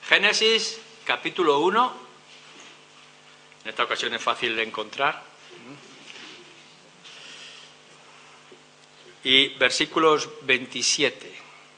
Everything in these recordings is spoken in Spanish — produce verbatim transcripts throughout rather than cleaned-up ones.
Génesis, capítulo uno. En esta ocasión es fácil de encontrar. Y versículos veintisiete.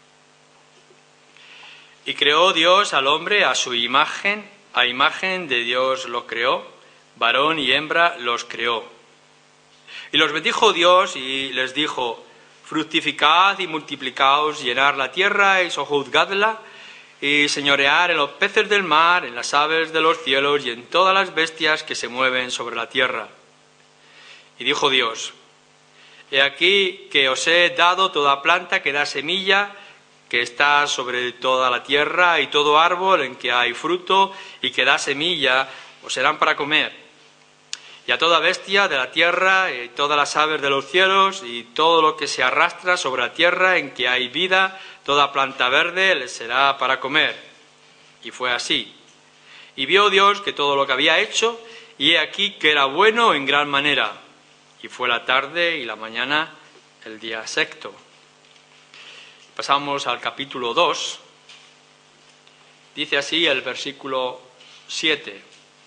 Y creó Dios al hombre a su imagen, a imagen de Dios lo creó, varón y hembra los creó. Y los bendijo Dios y les dijo: fructificad y multiplicaos, llenad la tierra y sojuzgadla, y señorear en los peces del mar, en las aves de los cielos y en todas las bestias que se mueven sobre la tierra. Y dijo Dios: he aquí que os he dado toda planta que da semilla, que está sobre toda la tierra, y todo árbol en que hay fruto y que da semilla, os serán para comer. Y a toda bestia de la tierra, y todas las aves de los cielos, y todo lo que se arrastra sobre la tierra en que hay vida, toda planta verde les será para comer. Y fue así. Y vio Dios que todo lo que había hecho, y he aquí que era bueno en gran manera. Y fue la tarde y la mañana el día sexto. Pasamos al capítulo dos. Dice así el versículo siete.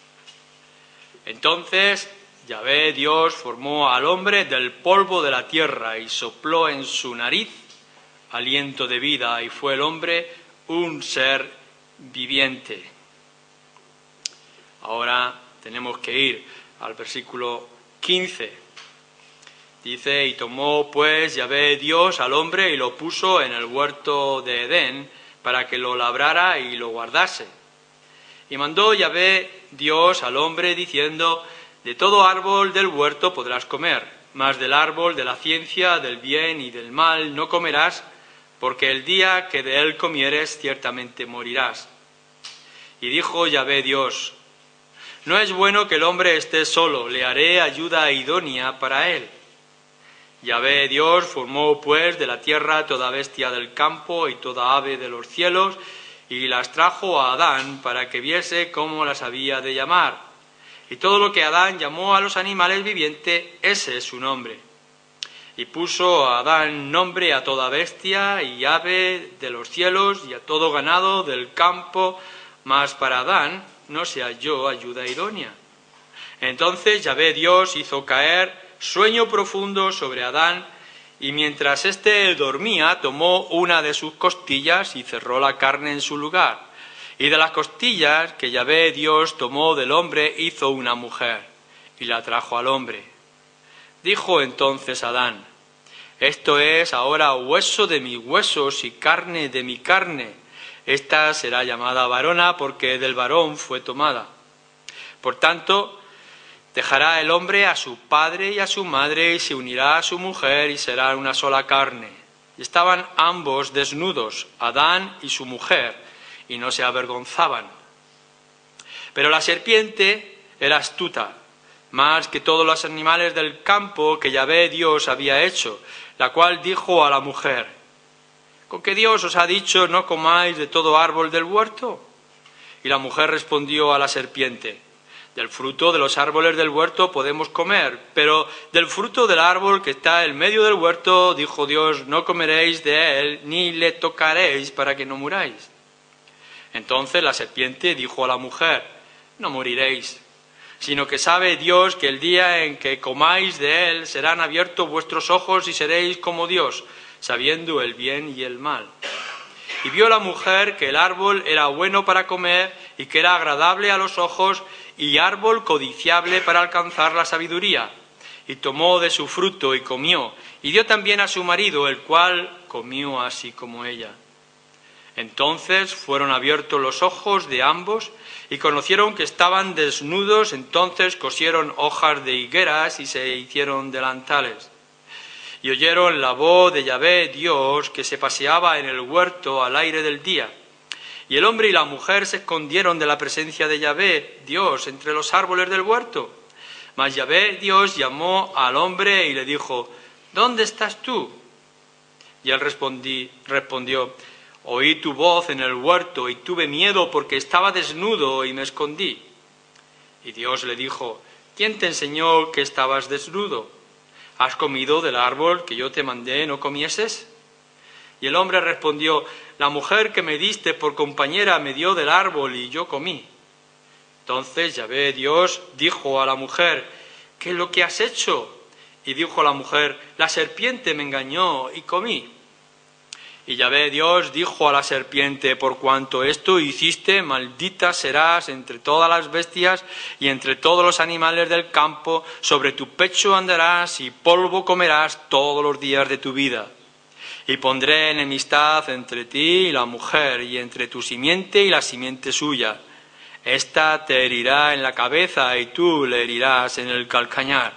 Entonces Yahvé Dios formó al hombre del polvo de la tierra y sopló en su nariz aliento de vida, y fue el hombre un ser viviente. Ahora tenemos que ir al versículo quince. Dice: y tomó pues Yahvé Dios al hombre y lo puso en el huerto de Edén para que lo labrara y lo guardase. Y mandó Yahvé Dios al hombre diciendo: de todo árbol del huerto podrás comer, mas del árbol de la ciencia del bien y del mal no comerás, porque el día que de él comieres ciertamente morirás. Y dijo Yahvé Dios: no es bueno que el hombre esté solo, le haré ayuda idónea para él. Yahvé Dios formó pues de la tierra toda bestia del campo y toda ave de los cielos, y las trajo a Adán para que viese cómo las había de llamar. Y todo lo que Adán llamó a los animales vivientes, ese es su nombre. Y puso a Adán nombre a toda bestia y ave de los cielos y a todo ganado del campo, mas para Adán no se halló ayuda idónea. Entonces Yahvé Dios hizo caer sueño profundo sobre Adán, y mientras éste dormía, tomó una de sus costillas y cerró la carne en su lugar. Y de las costillas que Yahvé Dios tomó del hombre hizo una mujer, y la trajo al hombre. Dijo entonces Adán: esto es ahora hueso de mis huesos y carne de mi carne. Esta será llamada varona, porque del varón fue tomada. Por tanto, dejará el hombre a su padre y a su madre, y se unirá a su mujer, y será una sola carne. Y estaban ambos desnudos, Adán y su mujer, y no se avergonzaban. Pero la serpiente era astuta, más que todos los animales del campo que Yahvé Dios había hecho, la cual dijo a la mujer: ¿con qué Dios os ha dicho no comáis de todo árbol del huerto? Y la mujer respondió a la serpiente: del fruto de los árboles del huerto podemos comer, pero del fruto del árbol que está en medio del huerto, dijo Dios, no comeréis de él, ni le tocaréis para que no muráis. Entonces la serpiente dijo a la mujer: no moriréis, sino que sabe Dios que el día en que comáis de él serán abiertos vuestros ojos y seréis como Dios, sabiendo el bien y el mal. Y vio la mujer que el árbol era bueno para comer y que era agradable a los ojos y árbol codiciable para alcanzar la sabiduría. Y tomó de su fruto y comió, y dio también a su marido, el cual comió así como ella. Entonces fueron abiertos los ojos de ambos y conocieron que estaban desnudos. Entonces cosieron hojas de higueras y se hicieron delantales. Y oyeron la voz de Yahvé Dios que se paseaba en el huerto al aire del día. Y el hombre y la mujer se escondieron de la presencia de Yahvé Dios entre los árboles del huerto. Mas Yahvé Dios llamó al hombre y le dijo: ¿dónde estás tú? Y él respondí, respondió: oí tu voz en el huerto y tuve miedo porque estaba desnudo y me escondí. Y Dios le dijo: ¿quién te enseñó que estabas desnudo? ¿Has comido del árbol que yo te mandé no comieses? Y el hombre respondió: la mujer que me diste por compañera me dio del árbol y yo comí. Entonces Yahvé Dios dijo a la mujer: ¿qué es lo que has hecho? Y dijo la mujer: la serpiente me engañó y comí. Y Yahvé Dios dijo a la serpiente: por cuanto esto hiciste, maldita serás entre todas las bestias y entre todos los animales del campo, sobre tu pecho andarás y polvo comerás todos los días de tu vida. Y pondré enemistad entre ti y la mujer, y entre tu simiente y la simiente suya. Esta te herirá en la cabeza y tú le herirás en el calcañar.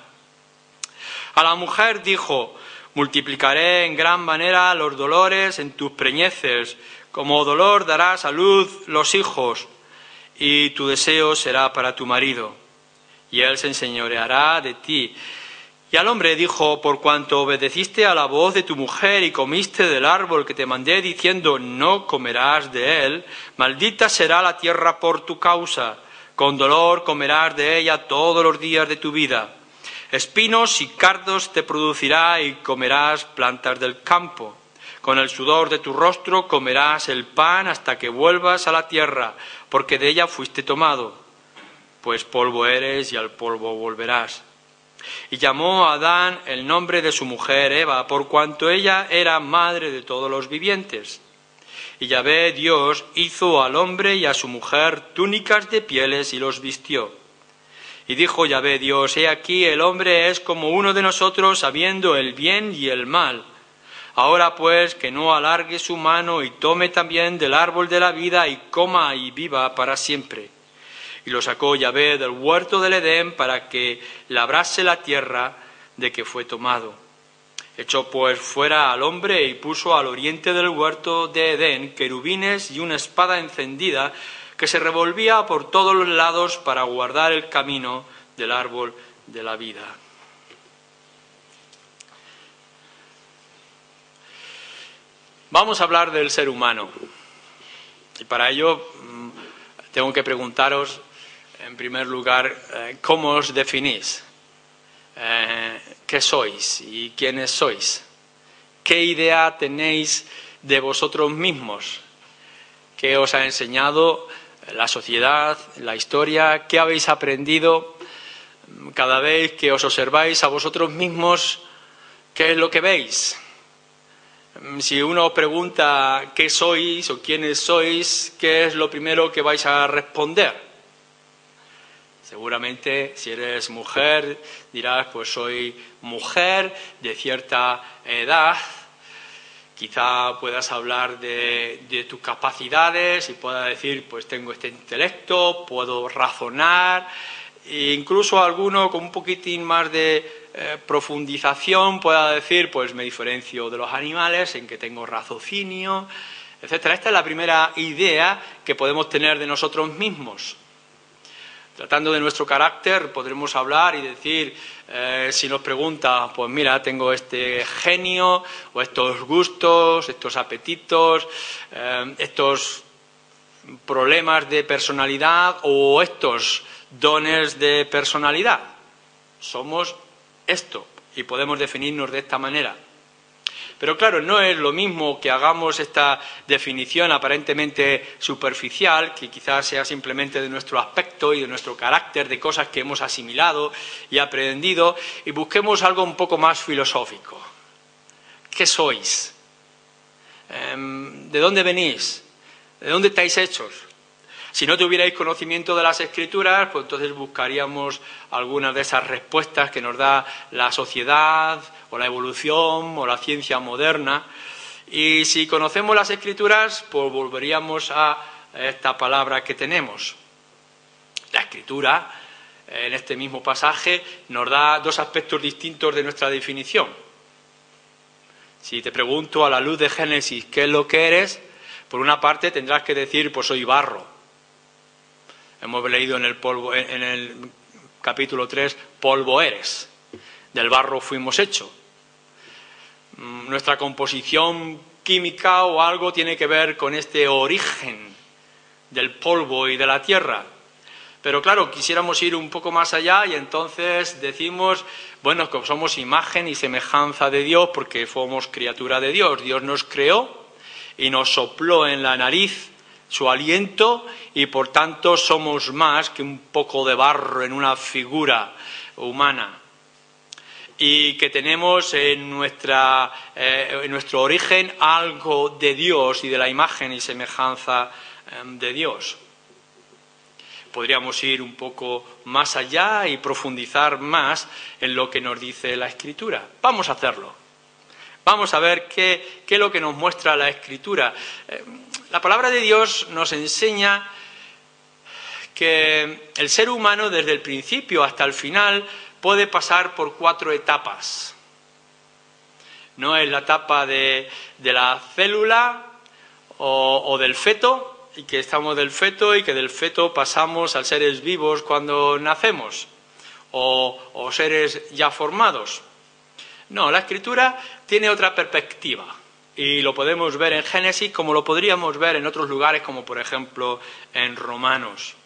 A la mujer dijo: multiplicaré en gran manera los dolores en tus preñeces, como dolor darás a luz los hijos, y tu deseo será para tu marido, y él se enseñoreará de ti. Y al hombre dijo: por cuanto obedeciste a la voz de tu mujer y comiste del árbol que te mandé diciendo: no comerás de él, maldita será la tierra por tu causa, con dolor comerás de ella todos los días de tu vida. Espinos y cardos te producirá y comerás plantas del campo. Con el sudor de tu rostro comerás el pan hasta que vuelvas a la tierra, porque de ella fuiste tomado, pues polvo eres y al polvo volverás. Y llamó a Adán el nombre de su mujer Eva, por cuanto ella era madre de todos los vivientes. Y Yahvé Dios hizo al hombre y a su mujer túnicas de pieles y los vistió. Y dijo Yahvé Dios: he aquí el hombre es como uno de nosotros, sabiendo el bien y el mal. Ahora pues que no alargue su mano y tome también del árbol de la vida y coma y viva para siempre. Y lo sacó Yahvé del huerto del Edén para que labrase la tierra de que fue tomado. Echó pues fuera al hombre y puso al oriente del huerto de Edén querubines y una espada encendida que se revolvía por todos los lados para guardar el camino del árbol de la vida. Vamos a hablar del ser humano. Y para ello tengo que preguntaros, en primer lugar, ¿cómo os definís? Eh, ¿Qué sois y quiénes sois? ¿Qué idea tenéis de vosotros mismos? ¿Qué os ha enseñado la sociedad, la historia? ¿Qué habéis aprendido cada vez que os observáis a vosotros mismos? ¿Qué es lo que veis? Si uno os pregunta qué sois o quiénes sois, ¿qué es lo primero que vais a responder? Seguramente, si eres mujer, dirás: pues soy mujer de cierta edad. Quizá puedas hablar de, de tus capacidades y puedas decir: pues tengo este intelecto, puedo razonar. E incluso alguno con un poquitín más de eh, profundización pueda decir: pues me diferencio de los animales en que tengo raciocinio, etcétera. Esta es la primera idea que podemos tener de nosotros mismos. Tratando de nuestro carácter, podremos hablar y decir, eh, si nos pregunta, pues mira, tengo este genio, o estos gustos, estos apetitos, eh, estos problemas de personalidad, o estos dones de personalidad. Somos esto, y podemos definirnos de esta manera. Pero claro, no es lo mismo que hagamos esta definición aparentemente superficial, que quizás sea simplemente de nuestro aspecto y de nuestro carácter, de cosas que hemos asimilado y aprendido, y busquemos algo un poco más filosófico. ¿Qué sois? ¿De dónde venís? ¿De dónde estáis hechos? Si no tuvierais conocimiento de las Escrituras, pues entonces buscaríamos algunas de esas respuestas que nos da la sociedad, o la evolución, o la ciencia moderna. Y si conocemos las Escrituras, pues volveríamos a esta palabra que tenemos. La Escritura, en este mismo pasaje, nos da dos aspectos distintos de nuestra definición. Si te pregunto a la luz de Génesis qué es lo que eres, por una parte tendrás que decir: pues soy barro. Hemos leído en el, polvo, en el capítulo tres, polvo eres, del barro fuimos hechos. Nuestra composición química o algo tiene que ver con este origen del polvo y de la tierra. Pero claro, quisiéramos ir un poco más allá y entonces decimos, bueno, que somos imagen y semejanza de Dios porque somos criatura de Dios. Dios nos creó y nos sopló en la nariz su aliento y por tanto somos más que un poco de barro en una figura humana. Y que tenemos en, nuestra, eh, en nuestro origen algo de Dios y de la imagen y semejanza eh, de Dios. Podríamos ir un poco más allá y profundizar más en lo que nos dice la Escritura. Vamos a hacerlo. Vamos a ver qué, qué es lo que nos muestra la Escritura. Eh, la palabra de Dios nos enseña que el ser humano desde el principio hasta el final puede pasar por cuatro etapas. No es la etapa de, de la célula o, o del feto, y que estamos del feto y que del feto pasamos a seres vivos cuando nacemos, o, o seres ya formados. No, la Escritura tiene otra perspectiva, y lo podemos ver en Génesis como lo podríamos ver en otros lugares, como por ejemplo en Romanos.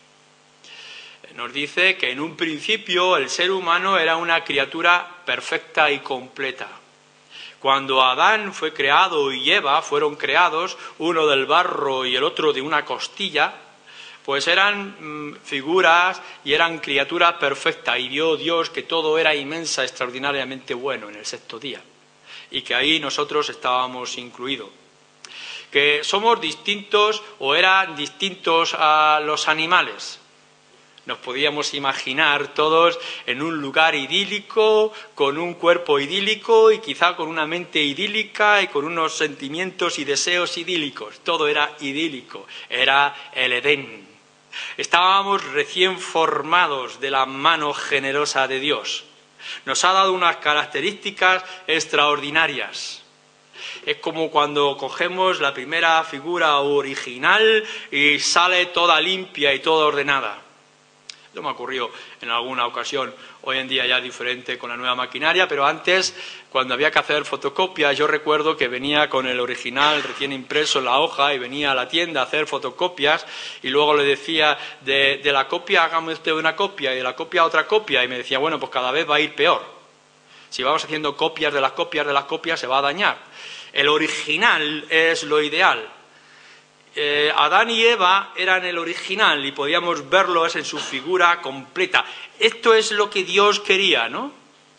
Nos dice que en un principio el ser humano era una criatura perfecta y completa. Cuando Adán fue creado y Eva fueron creados, uno del barro y el otro de una costilla, pues eran mmm, figuras y eran criaturas perfectas, y vio Dios que todo era inmensa, extraordinariamente bueno en el sexto día, y que ahí nosotros estábamos incluidos. Que somos distintos o eran distintos a los animales. Nos podíamos imaginar todos en un lugar idílico, con un cuerpo idílico y quizá con una mente idílica y con unos sentimientos y deseos idílicos. Todo era idílico, era el Edén. Estábamos recién formados de la mano generosa de Dios. Nos ha dado unas características extraordinarias. Es como cuando cogemos la primera figura original y sale toda limpia y toda ordenada. Esto me ocurrió en alguna ocasión, hoy en día ya diferente con la nueva maquinaria, pero antes, cuando había que hacer fotocopias, yo recuerdo que venía con el original recién impreso en la hoja y venía a la tienda a hacer fotocopias y luego le decía, de, de la copia hágame usted una copia y de la copia otra copia, y me decía, bueno, pues cada vez va a ir peor. Si vamos haciendo copias de las copias de las copias se va a dañar. El original es lo ideal. Eh, Adán y Eva eran el original y podíamos verlos en su figura completa. Esto es lo que Dios quería, ¿no?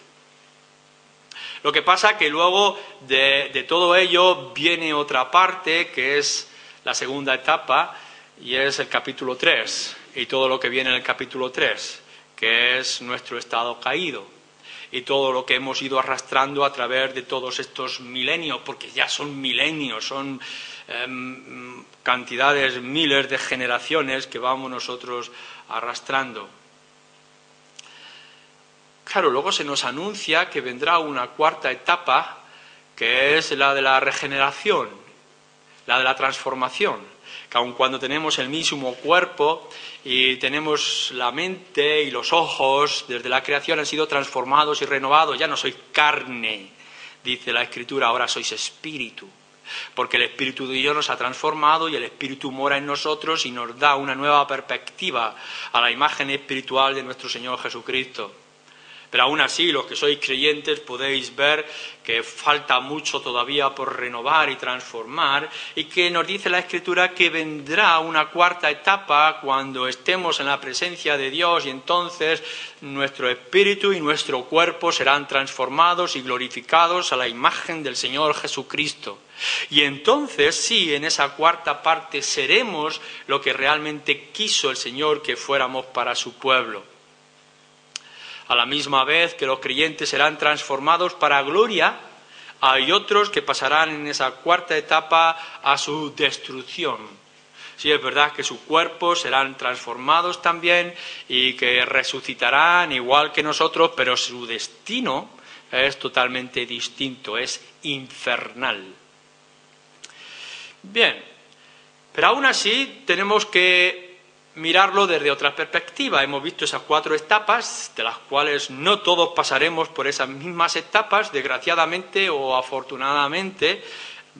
Lo que pasa que luego de, de todo ello viene otra parte, que es la segunda etapa, y es el capítulo tres, y todo lo que viene en el capítulo tres, que es nuestro estado caído, y todo lo que hemos ido arrastrando a través de todos estos milenios, porque ya son milenios, son eh, cantidades, miles de generaciones que vamos nosotros arrastrando. Claro, luego se nos anuncia que vendrá una cuarta etapa, que es la de la regeneración, la de la transformación, que aun cuando tenemos el mismo cuerpo y tenemos la mente y los ojos, desde la creación han sido transformados y renovados, ya no sois carne, dice la Escritura, ahora sois espíritu, porque el Espíritu de Dios nos ha transformado y el Espíritu mora en nosotros y nos da una nueva perspectiva a la imagen espiritual de nuestro Señor Jesucristo. Pero aún así, los que sois creyentes podéis ver que falta mucho todavía por renovar y transformar, y que nos dice la Escritura que vendrá una cuarta etapa cuando estemos en la presencia de Dios, y entonces nuestro espíritu y nuestro cuerpo serán transformados y glorificados a la imagen del Señor Jesucristo. Y entonces, sí, en esa cuarta parte seremos lo que realmente quiso el Señor que fuéramos para su pueblo. A la misma vez que los creyentes serán transformados para gloria, hay otros que pasarán en esa cuarta etapa a su destrucción. Sí, es verdad que sus cuerpos serán transformados también y que resucitarán igual que nosotros, pero su destino es totalmente distinto, es infernal. Bien, pero aún así tenemos que mirarlo desde otra perspectiva. Hemos visto esas cuatro etapas, de las cuales no todos pasaremos por esas mismas etapas, desgraciadamente o afortunadamente,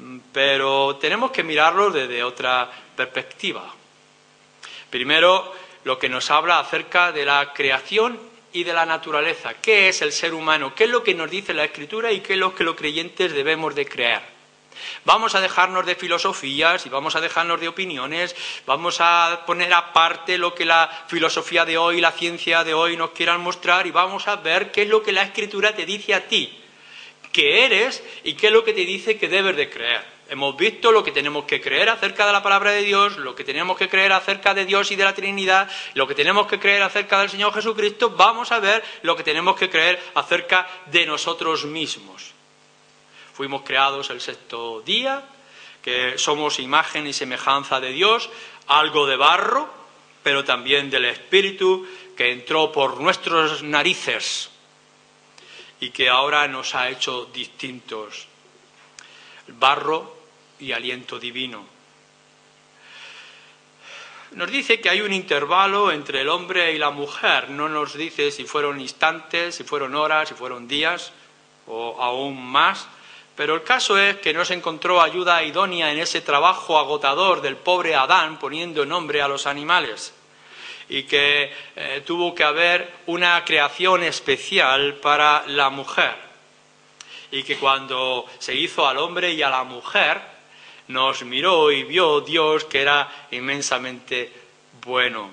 pero tenemos que mirarlo desde otra perspectiva. Primero, lo que nos habla acerca de la creación y de la naturaleza. ¿Qué es el ser humano? ¿Qué es lo que nos dice la Escritura y qué es lo que los creyentes debemos de creer? Vamos a dejarnos de filosofías y vamos a dejarnos de opiniones, vamos a poner aparte lo que la filosofía de hoy, la ciencia de hoy nos quieran mostrar y vamos a ver qué es lo que la Escritura te dice a ti, qué eres y qué es lo que te dice que debes de creer. Hemos visto lo que tenemos que creer acerca de la palabra de Dios, lo que tenemos que creer acerca de Dios y de la Trinidad, lo que tenemos que creer acerca del Señor Jesucristo. Vamos a ver lo que tenemos que creer acerca de nosotros mismos. Fuimos creados el sexto día, que somos imagen y semejanza de Dios, algo de barro, pero también del Espíritu que entró por nuestras narices y que ahora nos ha hecho distintos. Barro y aliento divino. Nos dice que hay un intervalo entre el hombre y la mujer. No nos dice si fueron instantes, si fueron horas, si fueron días o aún más. Pero el caso es que no se encontró ayuda idónea en ese trabajo agotador del pobre Adán poniendo nombre a los animales. Y que eh, tuvo que haber una creación especial para la mujer. Y que cuando se hizo al hombre y a la mujer, nos miró y vio Dios que era inmensamente bueno.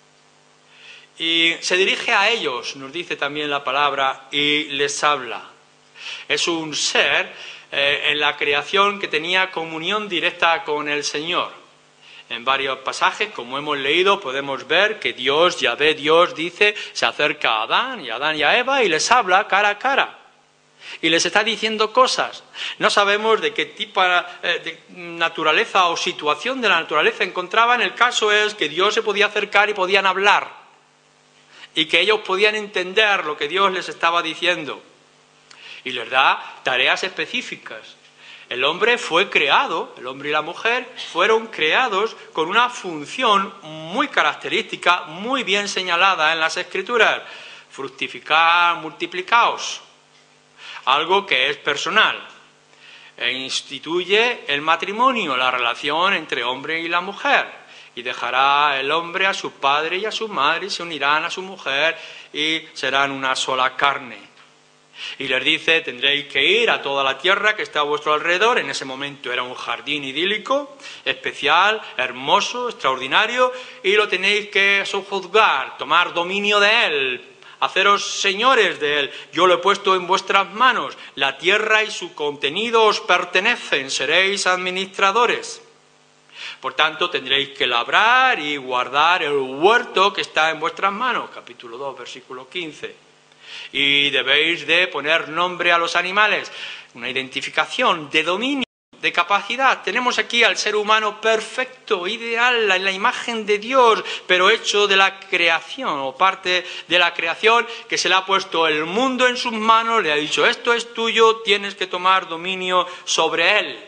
Y se dirige a ellos, nos dice también la palabra, y les habla. Es un ser eh, en la creación que tenía comunión directa con el Señor. En varios pasajes, como hemos leído, podemos ver que Dios, Yahvé Dios, dice, se acerca a Adán y a Adán y a Eva y les habla cara a cara. Y les está diciendo cosas. No sabemos de qué tipo de naturaleza o situación de la naturaleza encontraban. El caso es que Dios se podía acercar y podían hablar. Y que ellos podían entender lo que Dios les estaba diciendo. Y les da tareas específicas. El hombre fue creado, el hombre y la mujer fueron creados con una función muy característica, muy bien señalada en las Escrituras. Fructificar, multiplicaos. Algo que es personal. E instituye el matrimonio, la relación entre hombre y la mujer. Y dejará el hombre a su padre y a su madre y se unirán a su mujer y serán una sola carne. Y les dice, tendréis que ir a toda la tierra que está a vuestro alrededor. En ese momento era un jardín idílico, especial, hermoso, extraordinario, y lo tenéis que sojuzgar, tomar dominio de él, haceros señores de él. Yo lo he puesto en vuestras manos. La tierra y su contenido os pertenecen. Seréis administradores. Por tanto, tendréis que labrar y guardar el huerto que está en vuestras manos. Capítulo dos, versículo quince. Y debéis de poner nombre a los animales. Una identificación de dominio, de capacidad. Tenemos aquí al ser humano perfecto, ideal, en la imagen de Dios, pero hecho de la creación, o parte de la creación, que se le ha puesto el mundo en sus manos, le ha dicho, esto es tuyo, tienes que tomar dominio sobre él.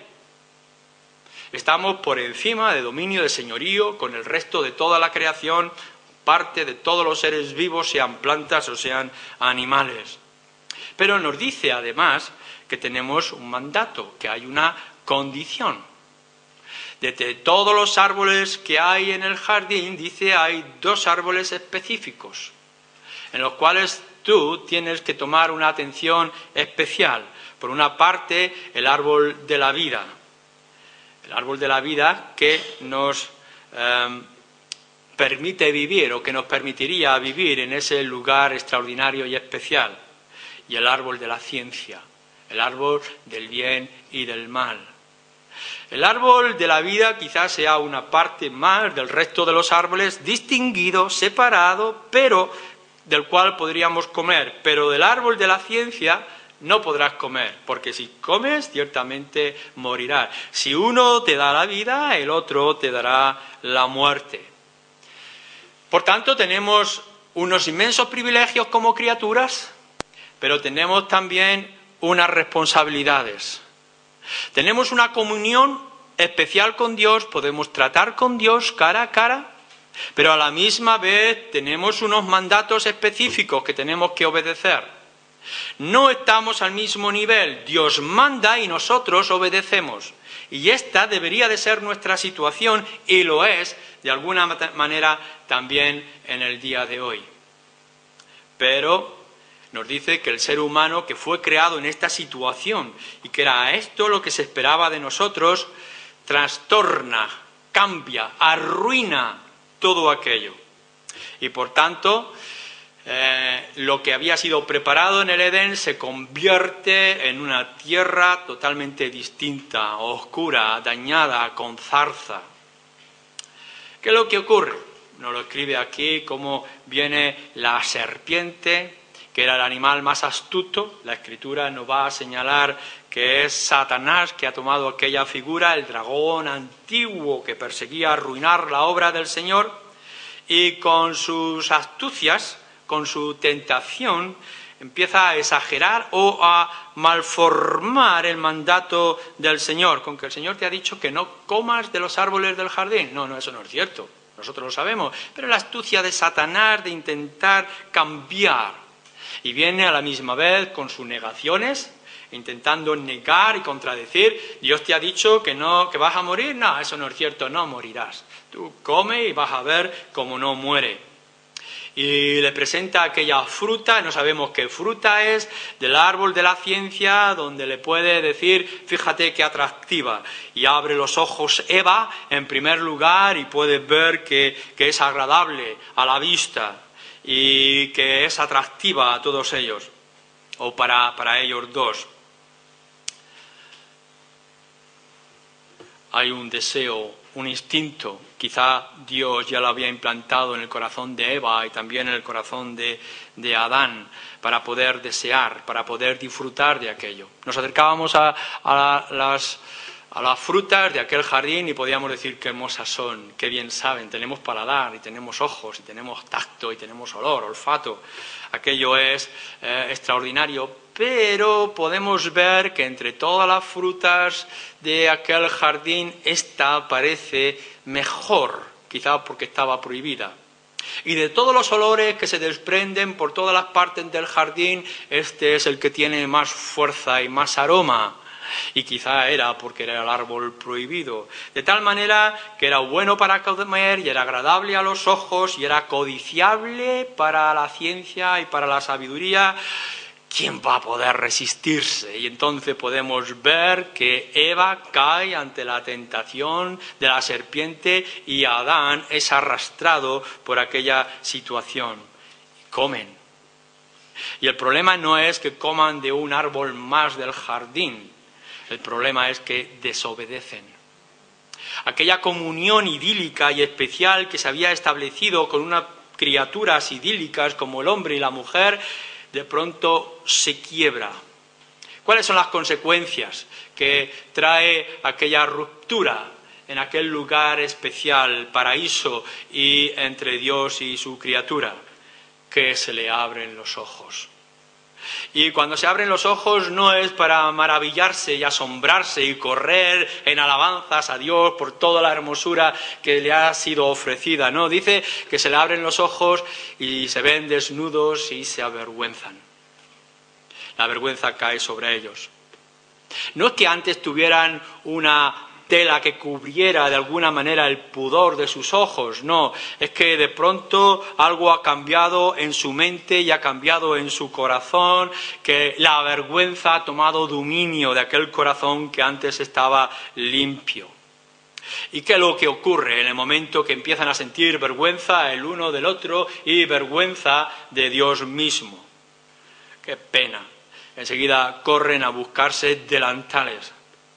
Estamos por encima de dominio de señorío con el resto de toda la creación, parte de todos los seres vivos, sean plantas o sean animales. Pero nos dice además que tenemos un mandato, que hay una condición. De todos los árboles que hay en el jardín, dice, hay dos árboles específicos, en los cuales tú tienes que tomar una atención especial. Por una parte, el árbol de la vida. El árbol de la vida que nos eh, permite vivir o que nos permitiría vivir en ese lugar extraordinario y especial. Y el árbol de la ciencia, el árbol del bien y del mal. El árbol de la vida quizás sea una parte más del resto de los árboles, distinguido, separado, pero del cual podríamos comer. Pero del árbol de la ciencia no podrás comer, porque si comes, ciertamente morirás. Si uno te da la vida, el otro te dará la muerte. Por tanto, tenemos unos inmensos privilegios como criaturas, pero tenemos también unas responsabilidades. Tenemos una comunión especial con Dios, podemos tratar con Dios cara a cara, pero a la misma vez tenemos unos mandatos específicos que tenemos que obedecer. No estamos al mismo nivel, Dios manda y nosotros obedecemos. Y esta debería de ser nuestra situación, y lo es, de alguna manera, también en el día de hoy. Pero nos dice que el ser humano que fue creado en esta situación y que era esto lo que se esperaba de nosotros, trastorna, cambia, arruina todo aquello. Y por tanto, eh, lo que había sido preparado en el Edén se convierte en una tierra totalmente distinta, oscura, dañada, con zarza. ¿Qué es lo que ocurre? Nos lo escribe aquí cómo viene la serpiente, que era el animal más astuto. La Escritura nos va a señalar que es Satanás, que ha tomado aquella figura, el dragón antiguo que perseguía arruinar la obra del Señor, y con sus astucias, con su tentación, empieza a exagerar o a malformar el mandato del Señor, con que el Señor te ha dicho que no comas de los árboles del jardín. No, no, eso no es cierto, nosotros lo sabemos, pero la astucia de Satanás de intentar cambiar, y viene a la misma vez con sus negaciones, intentando negar y contradecir. Dios te ha dicho que no, que vas a morir. No, eso no es cierto, no morirás. Tú come y vas a ver cómo no muere. Y le presenta aquella fruta, no sabemos qué fruta es, del árbol de la ciencia, donde le puede decir, fíjate qué atractiva. Y abre los ojos Eva, en primer lugar, y puede ver que, que es agradable a la vista y que es atractiva a todos ellos, o para, para ellos dos. Hay un deseo, un instinto, quizá Dios ya lo había implantado en el corazón de Eva y también en el corazón de, de Adán, para poder desear, para poder disfrutar de aquello. Nos acercábamos a, a, las, a las frutas de aquel jardín y podíamos decir qué hermosas son, qué bien saben, tenemos paladar y tenemos ojos y tenemos tacto y tenemos olor, olfato. Aquello es eh, extraordinario. Pero podemos ver que entre todas las frutas de aquel jardín, esta parece mejor, quizá porque estaba prohibida. Y de todos los olores que se desprenden por todas las partes del jardín, este es el que tiene más fuerza y más aroma. Y quizá era porque era el árbol prohibido. De tal manera que era bueno para comer y era agradable a los ojos y era codiciable para la ciencia y para la sabiduría. ¿Quién va a poder resistirse? Y entonces podemos ver que Eva cae ante la tentación de la serpiente y Adán es arrastrado por aquella situación. Comen. Y el problema no es que coman de un árbol más del jardín, el problema es que desobedecen. Aquella comunión idílica y especial que se había establecido con unas criaturas idílicas como el hombre y la mujer, de pronto se quiebra. ¿Cuáles son las consecuencias que trae aquella ruptura en aquel lugar especial, paraíso, y entre Dios y su criatura? Que se le abren los ojos. Y cuando se abren los ojos no es para maravillarse y asombrarse y correr en alabanzas a Dios por toda la hermosura que le ha sido ofrecida. No, dice que se le abren los ojos y se ven desnudos y se avergüenzan. La vergüenza cae sobre ellos. No es que antes tuvieran una tela que cubriera de alguna manera el pudor de sus ojos, no, es que de pronto algo ha cambiado en su mente y ha cambiado en su corazón, que la vergüenza ha tomado dominio de aquel corazón que antes estaba limpio. ¿Y qué es lo que ocurre en el momento que empiezan a sentir vergüenza el uno del otro y vergüenza de Dios mismo? ¡Qué pena! Enseguida corren a buscarse delantales.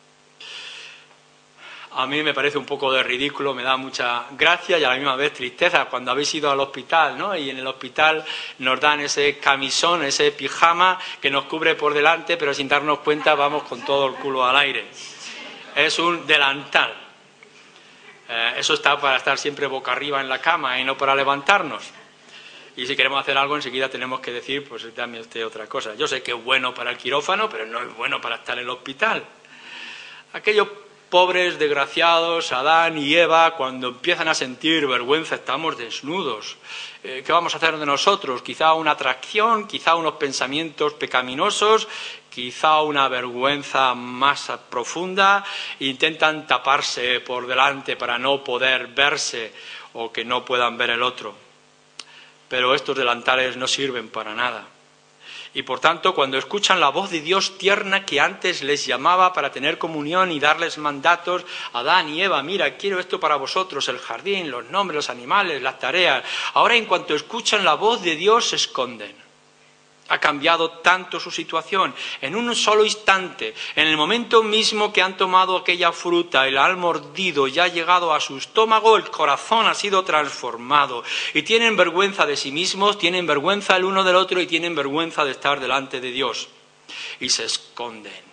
A mí me parece un poco de ridículo, me da mucha gracia y a la misma vez tristeza cuando habéis ido al hospital, ¿no? Y en el hospital nos dan ese camisón, ese pijama que nos cubre por delante, pero sin darnos cuenta vamos con todo el culo al aire. Es un delantal. Eh, eso está para estar siempre boca arriba en la cama y no para levantarnos. Y si queremos hacer algo, enseguida tenemos que decir, pues dame usted otra cosa. Yo sé que es bueno para el quirófano, pero no es bueno para estar en el hospital. Aquellos pobres desgraciados, Adán y Eva, cuando empiezan a sentir vergüenza, estamos desnudos. Eh, ¿Qué vamos a hacer de nosotros? Quizá una atracción, quizá unos pensamientos pecaminosos quizá una vergüenza más profunda, intentan taparse por delante para no poder verse o que no puedan ver el otro. Pero estos delantales no sirven para nada. Y por tanto, cuando escuchan la voz de Dios tierna que antes les llamaba para tener comunión y darles mandatos, Adán y Eva, mira, quiero esto para vosotros, el jardín, los nombres, los animales, las tareas. Ahora, en cuanto escuchan la voz de Dios, se esconden. Ha cambiado tanto su situación. En un solo instante, en el momento mismo que han tomado aquella fruta y la han mordido y ha llegado a su estómago, el corazón ha sido transformado. Y tienen vergüenza de sí mismos, tienen vergüenza el uno del otro y tienen vergüenza de estar delante de Dios. Y se esconden.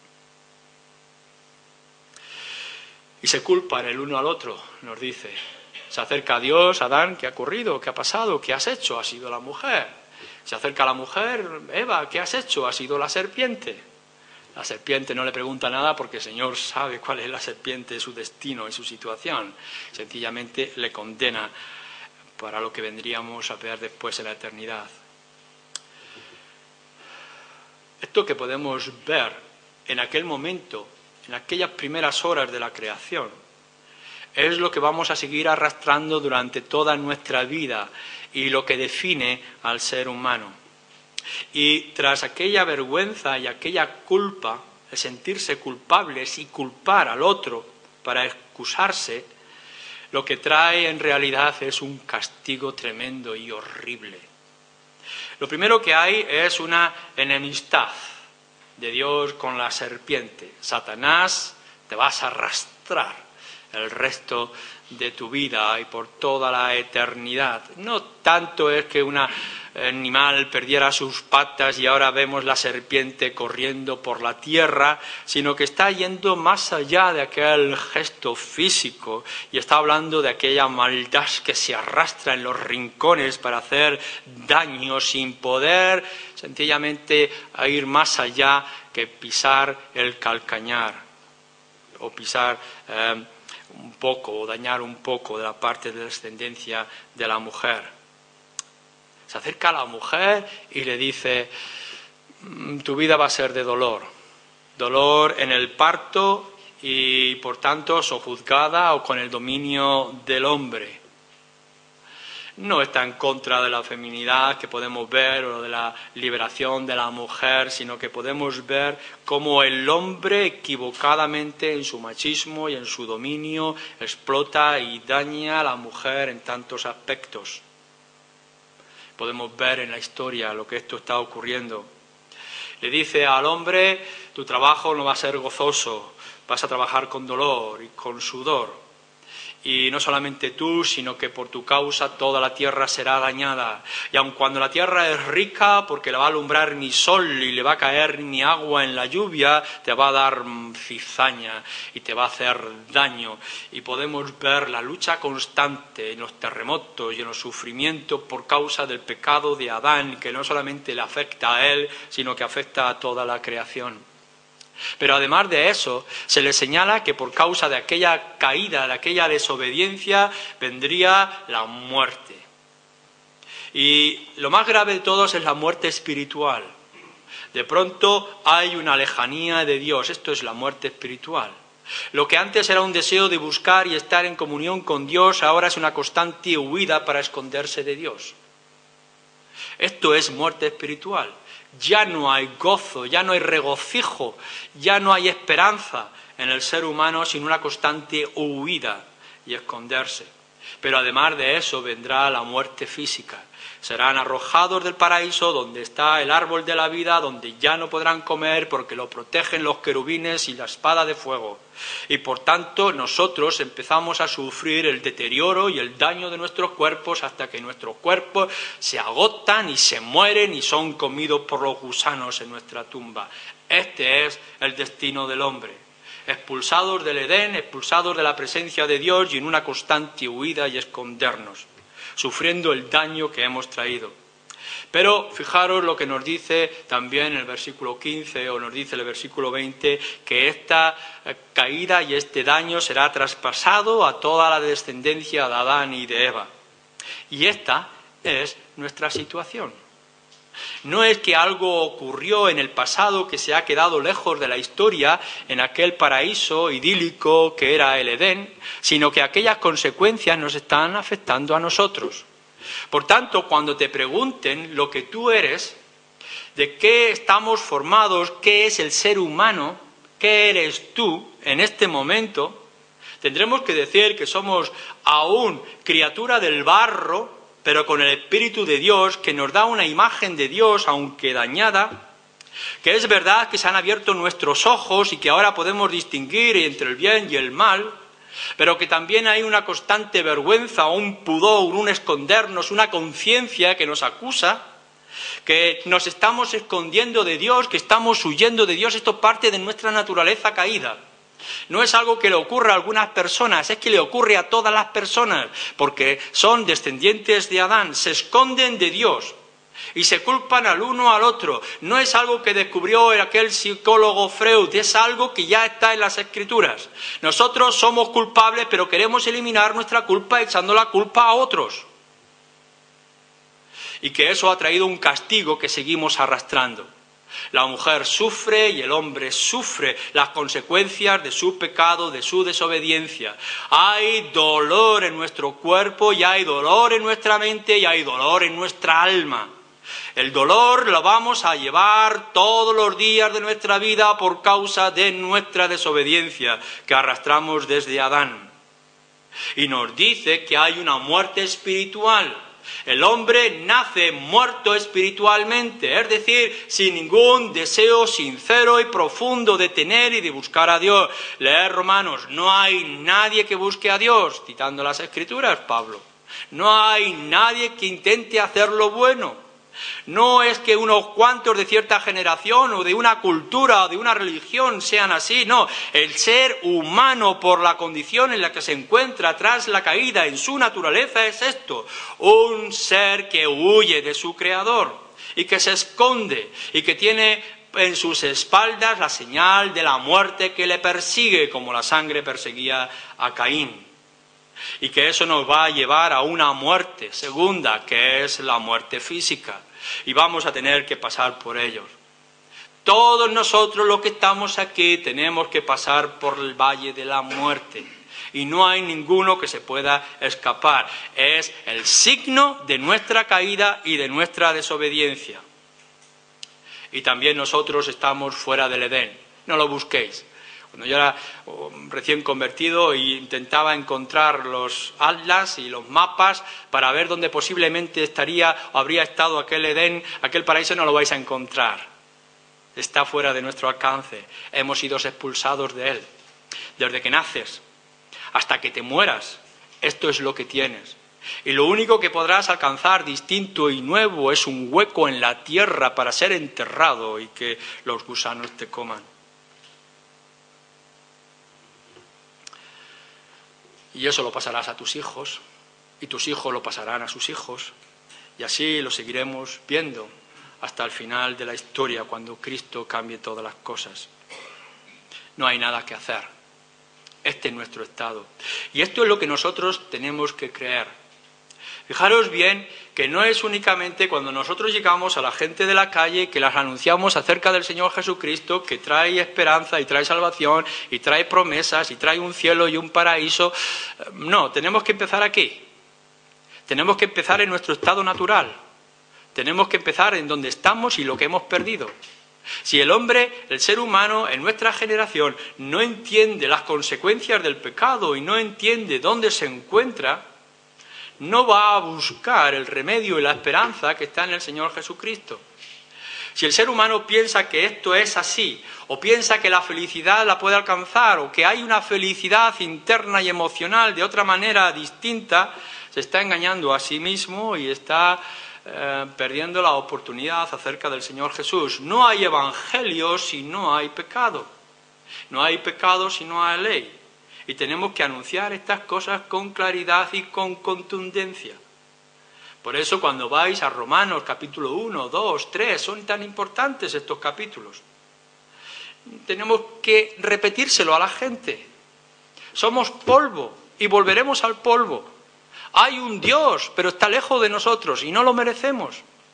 Y se culpan el uno al otro, nos dice. Se acerca a Dios, Adán, ¿qué ha ocurrido? ¿Qué ha pasado? ¿Qué has hecho? Ha sido la mujer. Se acerca a la mujer, Eva, ¿qué has hecho? Ha sido la serpiente. La serpiente no le pregunta nada porque el Señor sabe cuál es la serpiente, su destino y su situación. Sencillamente le condena para lo que vendríamos a ver después en la eternidad. Esto que podemos ver en aquel momento, en aquellas primeras horas de la creación, es lo que vamos a seguir arrastrando durante toda nuestra vida y lo que define al ser humano. Y tras aquella vergüenza y aquella culpa, el sentirse culpables y culpar al otro para excusarse, lo que trae en realidad es un castigo tremendo y horrible. Lo primero que hay es una enemistad de Dios con la serpiente. Satanás, te vas a arrastrar el resto de tu vida y por toda la eternidad. No tanto es que un animal perdiera sus patas y ahora vemos la serpiente corriendo por la tierra, sino que está yendo más allá de aquel gesto físico y está hablando de aquella maldad que se arrastra en los rincones para hacer daño sin poder sencillamente ir más allá que pisar el calcañar o pisar eh, un poco o dañar un poco de la parte de descendencia de la mujer. Se acerca a la mujer y le dice, tu vida va a ser de dolor, dolor en el parto y por tanto sojuzgada o con el dominio del hombre. No está en contra de la feminidad que podemos ver o de la liberación de la mujer, sino que podemos ver cómo el hombre equivocadamente en su machismo y en su dominio explota y daña a la mujer en tantos aspectos. Podemos ver en la historia lo que esto está ocurriendo. Le dice al hombre, tu trabajo no va a ser gozoso, vas a trabajar con dolor y con sudor. Y no solamente tú, sino que por tu causa toda la tierra será dañada. Y aun cuando la tierra es rica, porque le va a alumbrar mi sol y le va a caer mi agua en la lluvia, te va a dar cizaña y te va a hacer daño. Y podemos ver la lucha constante en los terremotos y en los sufrimientos por causa del pecado de Adán, que no solamente le afecta a él, sino que afecta a toda la creación. Pero además de eso, se le señala que por causa de aquella caída, de aquella desobediencia, vendría la muerte. Y lo más grave de todos es la muerte espiritual. De pronto hay una lejanía de Dios, esto es la muerte espiritual. Lo que antes era un deseo de buscar y estar en comunión con Dios, ahora es una constante huida para esconderse de Dios. Esto es muerte espiritual. Ya no hay gozo, ya no hay regocijo, ya no hay esperanza en el ser humano sin una constante huida y esconderse. Pero además de eso vendrá la muerte física. Serán arrojados del paraíso donde está el árbol de la vida, donde ya no podrán comer porque lo protegen los querubines y la espada de fuego. Y por tanto nosotros empezamos a sufrir el deterioro y el daño de nuestros cuerpos hasta que nuestros cuerpos se agotan y se mueren y son comidos por los gusanos en nuestra tumba. Este es el destino del hombre. Expulsados del Edén, expulsados de la presencia de Dios y en una constante huida y escondernos, sufriendo el daño que hemos traído. Pero fijaros lo que nos dice también el versículo quince o nos dice el versículo veinte, que esta caída y este daño será traspasado a toda la descendencia de Adán y de Eva. Y esta es nuestra situación. No es que algo ocurrió en el pasado que se ha quedado lejos de la historia, en aquel paraíso idílico que era el Edén, sino que aquellas consecuencias nos están afectando a nosotros. Por tanto, cuando te pregunten lo que tú eres, de qué estamos formados, qué es el ser humano, qué eres tú en este momento, tendremos que decir que somos aún criatura del barro, pero con el Espíritu de Dios, que nos da una imagen de Dios, aunque dañada, que es verdad que se han abierto nuestros ojos y que ahora podemos distinguir entre el bien y el mal, pero que también hay una constante vergüenza, un pudor, un escondernos, una conciencia que nos acusa, que nos estamos escondiendo de Dios, que estamos huyendo de Dios. Esto parte de nuestra naturaleza caída. No es algo que le ocurra a algunas personas, es que le ocurre a todas las personas, porque son descendientes de Adán, se esconden de Dios y se culpan al uno al otro. No es algo que descubrió aquel psicólogo Freud, es algo que ya está en las Escrituras. Nosotros somos culpables, pero queremos eliminar nuestra culpa echando la culpa a otros. Y que eso ha traído un castigo que seguimos arrastrando. La mujer sufre y el hombre sufre las consecuencias de su pecado, de su desobediencia. Hay dolor en nuestro cuerpo y hay dolor en nuestra mente y hay dolor en nuestra alma. El dolor lo vamos a llevar todos los días de nuestra vida por causa de nuestra desobediencia que arrastramos desde Adán. Y nos dice que hay una muerte espiritual. El hombre nace muerto espiritualmente, es decir, sin ningún deseo sincero y profundo de tener y de buscar a Dios. Leer Romanos, no hay nadie que busque a Dios, citando las Escrituras, Pablo. No hay nadie que intente hacer lo bueno. No es que unos cuantos de cierta generación o de una cultura o de una religión sean así, no. El ser humano, por la condición en la que se encuentra tras la caída en su naturaleza, es esto: un ser que huye de su Creador y que se esconde y que tiene en sus espaldas la señal de la muerte que le persigue, como la sangre perseguía a Caín. Y que eso nos va a llevar a una muerte segunda, que es la muerte física. Y vamos a tener que pasar por ellos. Todos nosotros los que estamos aquí tenemos que pasar por el valle de la muerte. Y no hay ninguno que se pueda escapar. Es el signo de nuestra caída y de nuestra desobediencia. Y también nosotros estamos fuera del Edén. No lo busquéis. Cuando yo era recién convertido e intentaba encontrar los atlas y los mapas para ver dónde posiblemente estaría o habría estado aquel Edén, aquel paraíso, no lo vais a encontrar. Está fuera de nuestro alcance. Hemos sido expulsados de él. Desde que naces hasta que te mueras, esto es lo que tienes. Y lo único que podrás alcanzar distinto y nuevo es un hueco en la tierra para ser enterrado y que los gusanos te coman. Y eso lo pasarás a tus hijos, y tus hijos lo pasarán a sus hijos, y así lo seguiremos viendo hasta el final de la historia, cuando Cristo cambie todas las cosas. No hay nada que hacer. Este es nuestro estado. Y esto es lo que nosotros tenemos que creer. Fijaros bien que no es únicamente cuando nosotros llegamos a la gente de la calle que las anunciamos acerca del Señor Jesucristo, que trae esperanza y trae salvación y trae promesas y trae un cielo y un paraíso. No, tenemos que empezar aquí. Tenemos que empezar en nuestro estado natural. Tenemos que empezar en donde estamos y lo que hemos perdido. Si el hombre, el ser humano, en nuestra generación no entiende las consecuencias del pecado y no entiende dónde se encuentra, no va a buscar el remedio y la esperanza que está en el Señor Jesucristo. Si el ser humano piensa que esto es así, o piensa que la felicidad la puede alcanzar, o que hay una felicidad interna y emocional de otra manera distinta, se está engañando a sí mismo y está eh, perdiendo la oportunidad acerca del Señor Jesús. No hay evangelio si no hay pecado. No hay pecado si no hay ley. Y tenemos que anunciar estas cosas con claridad y con contundencia. Por eso cuando vais a Romanos capítulo uno, dos, tres, son tan importantes estos capítulos. Tenemos que repetírselo a la gente. Somos polvo y volveremos al polvo. Hay un Dios, pero está lejos de nosotros y no lo merecemos.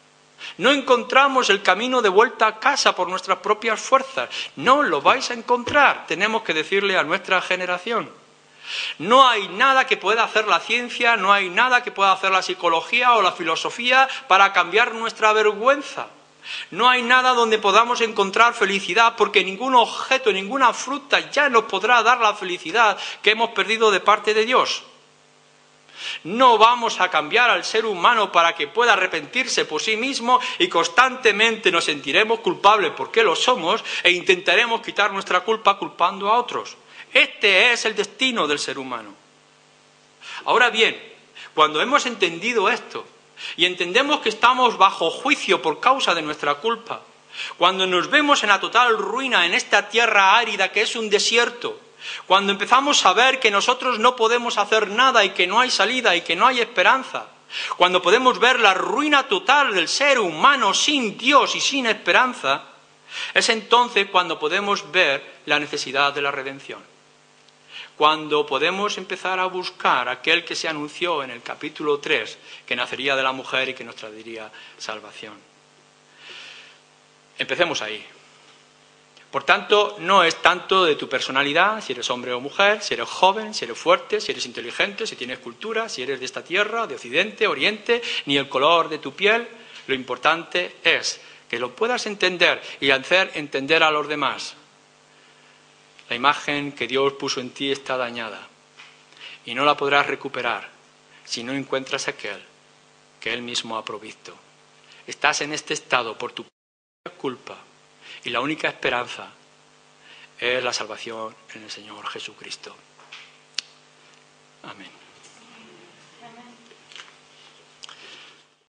No encontramos el camino de vuelta a casa por nuestras propias fuerzas. No lo vais a encontrar, tenemos que decirle a nuestra generación. No hay nada que pueda hacer la ciencia, no hay nada que pueda hacer la psicología o la filosofía para cambiar nuestra vergüenza. No hay nada donde podamos encontrar felicidad, porque ningún objeto, ninguna fruta ya nos podrá dar la felicidad que hemos perdido de parte de Dios. No vamos a cambiar al ser humano para que pueda arrepentirse por sí mismo y constantemente nos sentiremos culpables porque lo somos e intentaremos quitar nuestra culpa culpando a otros. Este es el destino del ser humano. Ahora bien, cuando hemos entendido esto y entendemos que estamos bajo juicio por causa de nuestra culpa, cuando nos vemos en la total ruina en esta tierra árida que es un desierto, cuando empezamos a ver que nosotros no podemos hacer nada y que no hay salida y que no hay esperanza, cuando podemos ver la ruina total del ser humano sin Dios y sin esperanza, es entonces cuando podemos ver la necesidad de la redención. Cuando podemos empezar a buscar aquel que se anunció en el capítulo tres, que nacería de la mujer y que nos traería salvación. Empecemos ahí. Por tanto, no es tanto de tu personalidad, si eres hombre o mujer, si eres joven, si eres fuerte, si eres inteligente, si tienes cultura, si eres de esta tierra, de Occidente, Oriente, ni el color de tu piel. Lo importante es que lo puedas entender y hacer entender a los demás. La imagen que Dios puso en ti está dañada y no la podrás recuperar si no encuentras aquel que Él mismo ha provisto. Estás en este estado por tu propia culpa y la única esperanza es la salvación en el Señor Jesucristo. Amén.